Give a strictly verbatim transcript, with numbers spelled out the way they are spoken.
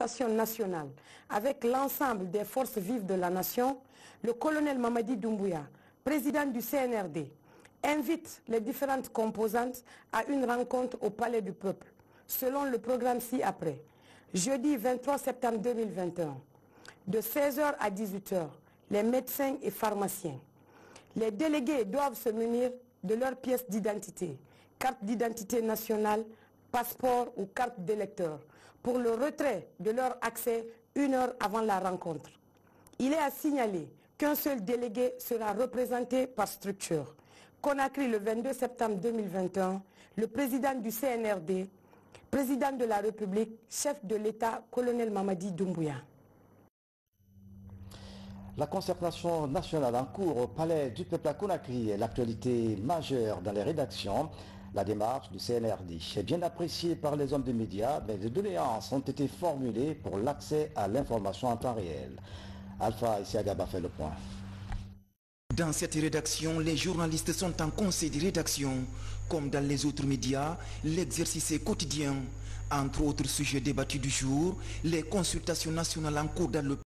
nationale avec l'ensemble des forces vives de la nation, le colonel Mamadi Doumbouya, président du C N R D, invite les différentes composantes à une rencontre au Palais du Peuple, selon le programme ci-après. Jeudi vingt-trois septembre deux mille vingt et un, de seize heures à dix-huit heures, les médecins et pharmaciens. Les délégués doivent se munir de leurs pièces d'identité, carte d'identité nationale, passeport ou carte d'électeur, pour le retrait de leur accès une heure avant la rencontre. Il est à signaler qu'un seul délégué sera représenté par structure. Conakry le vingt-deux septembre deux mille vingt et un, le président du C N R D, président de la République, chef de l'État, colonel Mamadi Doumbouya. La concertation nationale en cours au Palais du Peuple à Conakry est l'actualité majeure dans les rédactions. La démarche du C N R D est bien appréciée par les hommes des médias, mais des doléances ont été formulées pour l'accès à l'information en temps réel. Alpha Isiagaba fait le point. Dans cette rédaction, les journalistes sont en conseil de rédaction. Comme dans les autres médias, l'exercice est quotidien. Entre autres sujets débattus du jour, les consultations nationales en cours dans le